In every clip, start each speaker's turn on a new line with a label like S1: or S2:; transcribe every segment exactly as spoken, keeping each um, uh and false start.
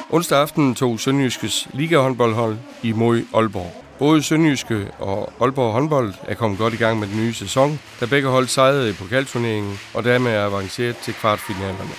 S1: Onsdag aften tog Sønderjyskes ligahåndboldhold imod Aalborg. Både Sønderjyske og Aalborg håndbold er kommet godt i gang med den nye sæson, da begge hold sejrede i pokalturneringen og dermed er avanceret til kvartfinalerne.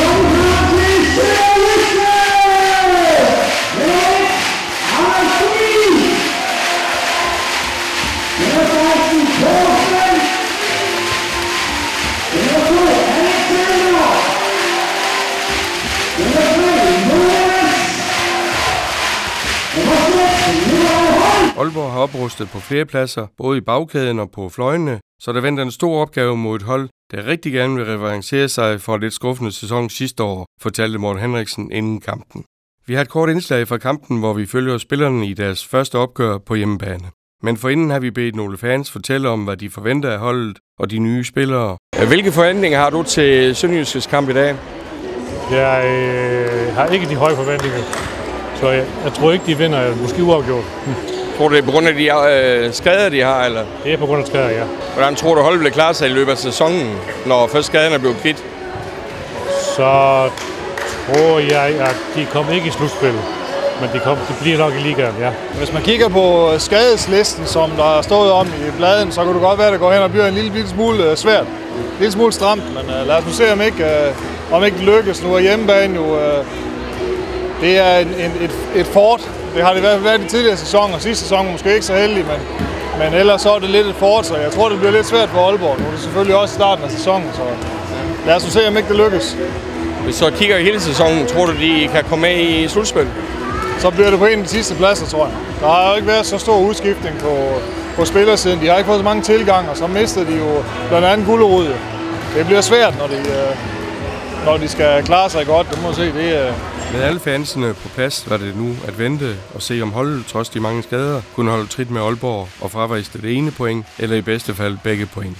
S1: Aalborg har oprustet på flere pladser, både i bagkæden og på fløjene, så der venter en stor opgave mod et hold, der rigtig gerne vil revancere sig for en lidt skuffende sæson sidste år, fortalte Morten Henriksen inden kampen. Vi har et kort indslag fra kampen, hvor vi følger spillerne i deres første opgør på hjemmebane. Men forinden har vi bedt nogle fans fortælle om, hvad de forventer af holdet og de nye spillere. Hvilke forventninger har du til Sønderjyskes kamp i dag?
S2: Jeg øh, har ikke de høje forventninger, så jeg, jeg tror ikke, de vinder, måske uafgjort.
S1: Tror du, det er på grund af de øh, skader, de har, eller?
S2: Det er på grund af skader, ja.
S1: Hvordan tror du, holdet vil klare sig i løbet af sæsonen, når først skaderne er blevet kvidt?
S2: Så tror jeg, at de kommer ikke i slutspillet, men de, kommer, de bliver nok i ligaen, ja.
S3: Hvis man kigger på skadeslisten, som der er stået om i bladen, så kan det godt være, at det går hen og bliver en lille, lille smule svært. En lille smule stramt, men uh, lad os nu se, om ikke, uh, om ikke det lykkes. Nu er hjemmebane jo, uh, det er en, en, et, et fort. Det har det i hvert fald været i tidligere sæsoner, og sidste sæson måske ikke så heldig, men, men ellers så er det lidt et fort, så jeg tror, det bliver lidt svært for Aalborg. Nu er det selvfølgelig også starten af sæsonen, så lad os nu se, om ikke det lykkes.
S1: Hvis så kigger i hele sæsonen, tror du, de kan komme med i slutspil?
S3: Så bliver det på en af de sidste pladser, tror jeg. Der har jo ikke været så stor udskiftning på, på spillersiden. De har ikke fået så mange tilgange, og så mister de jo blandt andet Gullerud. Det bliver svært, når de, når de skal klare sig godt. Det må man se, det er...
S1: Med alle fansene på plads var det nu at vente og se, om holdet, trods de mange skader, kunne holde trit med Aalborg og fraviste det ene point, eller i bedste fald begge point.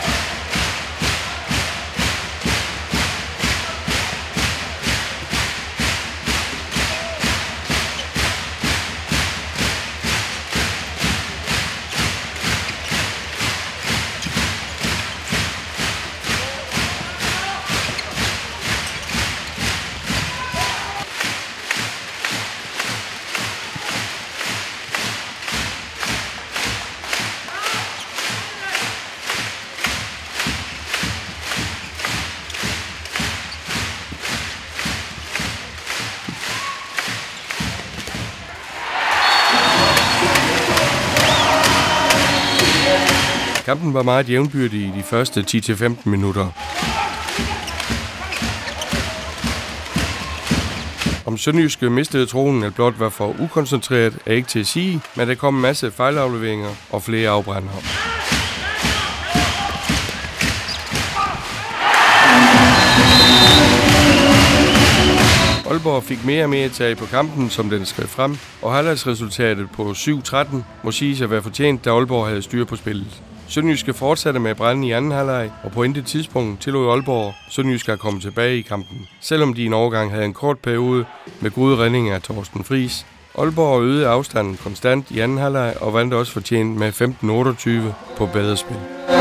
S1: Kampen var meget jævnbyrdig i de første ti til femten minutter. Om Sønderjyske mistede troen, eller blot var for ukoncentreret, er ikke til at sige, men der kom en masse fejlafleveringer og flere afbrændere. Aalborg fik mere og mere tag på kampen, som den skrev frem, og halvlegsresultatet på syv tretten må siges at være fortjent, da Aalborg havde styr på spillet. Sønderjyske fortsatte med at brænde i anden halvleg, og på intet tidspunkt tillod Aalborg Sønderjyske at komme tilbage i kampen, selvom de en overgang havde en kort periode med gode redninger af Torsten Friis. Aalborg øgede afstanden konstant i anden halvleg og vandt også fortjent med femten otteogtyve på bedre spil.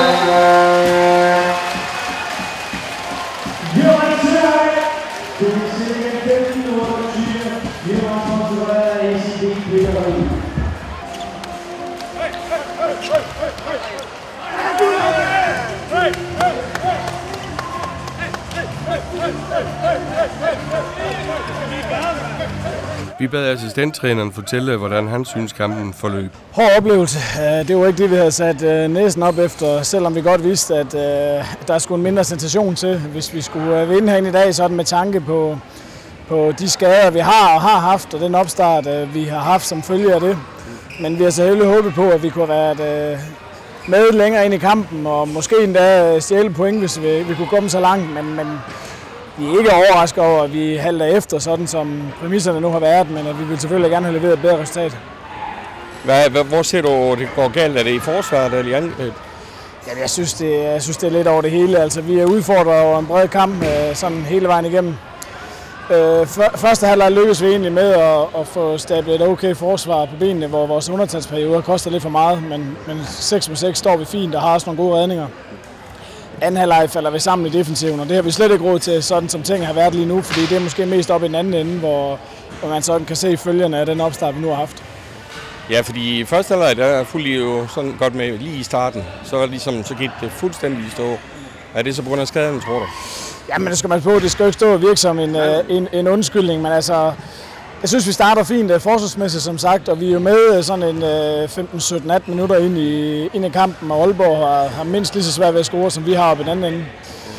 S1: Vi bad assistenttræneren fortælle, hvordan han synes kampen forløb.
S4: Hård oplevelse. Det var ikke det, vi havde sat næsen op efter, selvom vi godt vidste, at der skulle en mindre sensation til. Hvis vi skulle vinde herinde i dag, så er det med tanke på, på de skader, vi har og har haft, og den opstart, vi har haft som følge af det. Men vi har selvfølgelig håbet på, at vi kunne have været med længere ind i kampen, og måske endda stjæle point, hvis vi, vi kunne komme så langt. Men, men vi er ikke overrasket over, at vi halter efter, sådan som præmisserne nu har været, men at vi vil selvfølgelig gerne have leveret et bedre resultat.
S1: Hvad, hvor ser du, det går galt? Er det i forsvaret eller i angreb?
S4: Ja, jeg synes, det, jeg synes, det er lidt over det hele. Altså, vi er udfordret over en bred kamp sådan hele vejen igennem. Første halvleg lykkedes vi egentlig med at, at få stablet et okay forsvar på benene, hvor vores undertalsperioder koster lidt for meget, men, men seks mod seks står vi fint og har også nogle gode redninger. anden halvleg falder vi sammen i defensiven, og det har vi slet ikke råd til, sådan som ting har været lige nu, fordi det er måske mest op i den anden ende, hvor, hvor man sådan kan se følgerne af den opstart, vi nu har haft.
S1: Ja, fordi i første halvleg, der fulgte I jo sådan godt med lige i starten. Så var det ligesom, så gik det fuldstændig i stå. Er det så på grund af skaden, tror du?
S4: Ja, men det skal man på. Det skal jo ikke stå og virke som en, en, en undskyldning, men altså, jeg synes, vi starter fint forsvarsmæssigt, som sagt, og vi er jo med sådan en femten sytten atten minutter ind i, ind i kampen, og Aalborg har, har mindst lige så svært ved at score, som vi har oppe i den anden ende.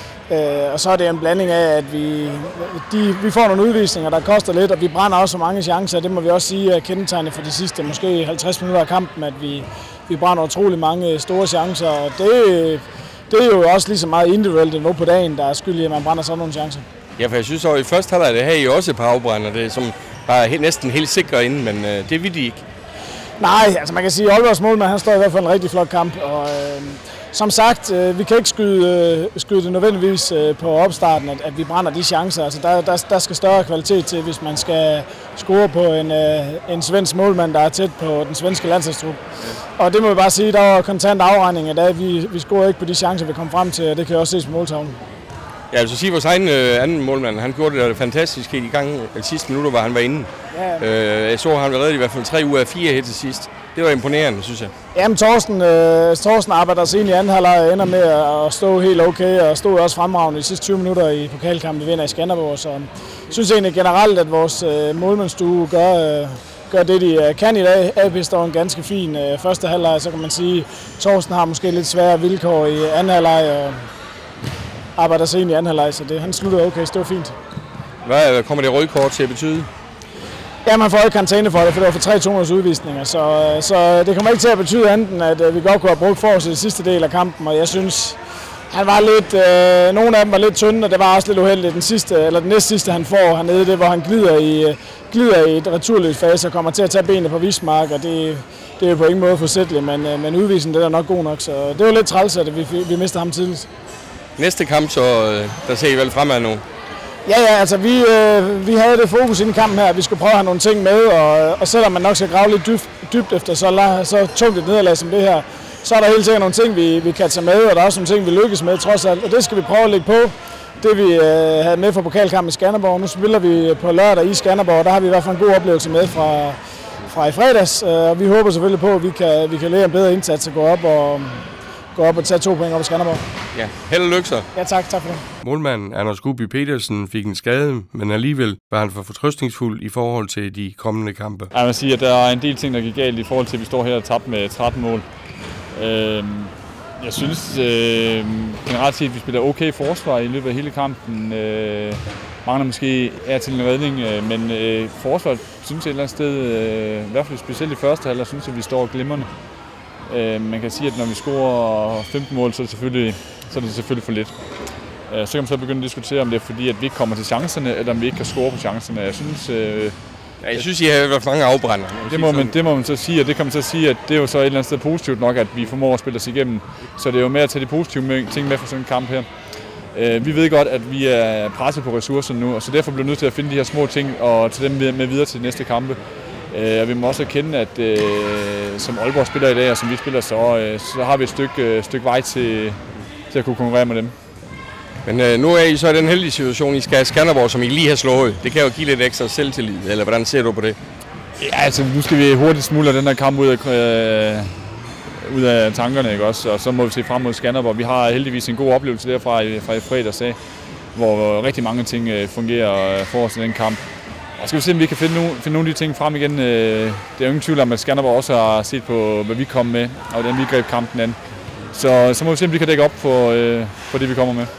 S4: Øh, og så er det en blanding af, at vi, de, vi får nogle udvisninger, der koster lidt, og vi brænder også så mange chancer. Det må vi også sige er kendetegnet for de sidste måske halvtreds minutter af kampen, at vi, vi brænder utrolig mange store chancer. Og det, det er jo også lige så meget individuelt niveau på dagen, der er skyld i, at man brænder sådan nogle chancer.
S1: Ja, for jeg synes også, i første halvleg det havde I også et par afbrænder, det som var helt, næsten helt sikre inden, men øh, det vil de ikke.
S4: Nej, altså man kan sige, at Aalborgs målmand, han står i hvert fald en rigtig flot kamp, og øh, som sagt, øh, vi kan ikke skyde, øh, skyde det nødvendigvis øh, på opstarten, at, at vi brænder de chancer. Altså der, der, der skal større kvalitet til, hvis man skal score på en, øh, en svensk målmand, der er tæt på den svenske landsholdstrup. Og det må vi bare sige, der var kontant afregning af det. Vi, vi scorer ikke på de chancer, vi kom frem til, og det kan også ses på måltavlen.
S1: Ja, altså sige, vores egen øh, anden målmand, han gjorde det fantastisk i gang de sidste minutter, hvor han var inde. Ja. Øh, jeg så, han var reddet i hvert fald tre ud af fire her til sidst. Det var imponerende, synes jeg.
S4: Jamen, Thorsten, øh, Thorsten arbejder sig ind i anden halvleg, ender med at stå helt okay, og stod også fremragende de sidste tyve minutter i pokalkampen, vi vinder i Skanderborg. Så jeg synes egentlig generelt, at vores øh, målmandsstue gør, øh, gør det, de kan i dag. A P står en ganske fin øh, første halvleg, så kan man sige, at Thorsten har måske lidt svære vilkår i anden halvleg, og arbejder sig ind i anden halvleg, så det, han slutter okay, det var fint.
S1: Hvad kommer det røde kort til at betyde?
S4: Ja, man får ikke karantæne for det, for det var for tre to udvisninger, så, så det kommer ikke til at betyde andet, end at vi godt kunne have brugt for os i sidste del af kampen, og jeg synes, han var lidt, øh, nogle af dem var lidt tynde, og det var også lidt uheldigt. Den sidste, eller den næste sidste, han får hernede, det hvor han glider i, glider i et returløbsfase og kommer til at tage benene på Vismark, og det, det er jo på ingen måde forsætteligt, men, men udvisningen det er nok god nok, så det var lidt træls, at vi, vi mistede ham tidligt.
S1: Næste kamp, så der ser I vel fremad nu?
S4: Ja, ja, altså vi, øh, vi havde det fokus i den kamp her, at vi skulle prøve at have nogle ting med, og, og selvom man nok skal grave lidt dybt, dybt efter så, så tungt et nederlag som det her, så er der helt sikkert nogle ting, vi, vi kan tage med, og der er også nogle ting, vi lykkes med trods alt, og det skal vi prøve at lægge på. Det vi øh, havde med fra pokalkampen i Skanderborg, nu spiller vi på lørdag i Skanderborg, og der har vi i hvert fald en god oplevelse med fra, fra i fredags, og vi håber selvfølgelig på, at vi kan, vi kan lære en bedre indsats og gå op og, gå op og tage to point op i Skanderborg.
S1: Ja, held og lykke så.
S4: Ja, tak. Tak for det.
S1: Målmanden Anders Gubi Petersen fik en skade, men alligevel var han for fortrøstningsfuld i forhold til de kommende kampe.
S5: Jeg vil sige, at der er en del ting, der gik galt i forhold til, at vi står her og tabte med tretten mål. Jeg synes øh, generelt set, at vi spiller okay forsvar i løbet af hele kampen. Øh, mangler måske er til en redning, øh, men øh, forsvaret synes jeg et eller andet sted, øh, i hvert fald specielt i første halvleg, synes jeg, at vi står glimrende. Øh, man kan sige, at når vi scorer femten mål, så er det selvfølgelig, så er det selvfølgelig for lidt. Øh, så kan man så begynde at diskutere, om det er fordi, at vi ikke kommer til chancerne, eller om vi ikke kan score på chancerne. Jeg synes, øh,
S1: ja, jeg synes, I har været for mange afbrænder.
S5: Det må, man, det må man så sige, og det kan man så sige, at det er jo så et eller andet sted positivt nok, at vi formår at spille os igennem. Så det er jo med at tage de positive ting med for sådan en kamp her. Øh, vi ved godt, at vi er presset på ressourcerne nu, og så derfor bliver vi nødt til at finde de her små ting og tage dem med, med videre til de næste kampe. Øh, og vi må også erkende, at øh, som Aalborg spiller i dag, og som vi spiller, så, øh, så har vi et stykke, øh, stykke vej til, til at kunne konkurrere med dem.
S1: Men øh, nu er I så i den heldige situation, I skal have Skanderborg, som I lige har slået. Det kan jo give lidt ekstra selvtillid, eller hvordan ser du på det?
S5: Ja, altså nu skal vi hurtigt smuldre den her kamp ud af, øh, ud af tankerne, ikke også? Og så må vi se frem mod Skanderborg. Vi har heldigvis en god oplevelse derfra i, fra i fredags af, hvor rigtig mange ting øh, fungerer for os i den kamp. Og skal vi se, om vi kan finde nogle, finde nogle af de ting frem igen. Øh, det er jo ingen tvivl om, at Skanderborg også har set på, hvad vi kom med, og hvordan vi greb kampen an. Så, så må vi se, om vi kan dække op for, øh, for det, vi kommer med.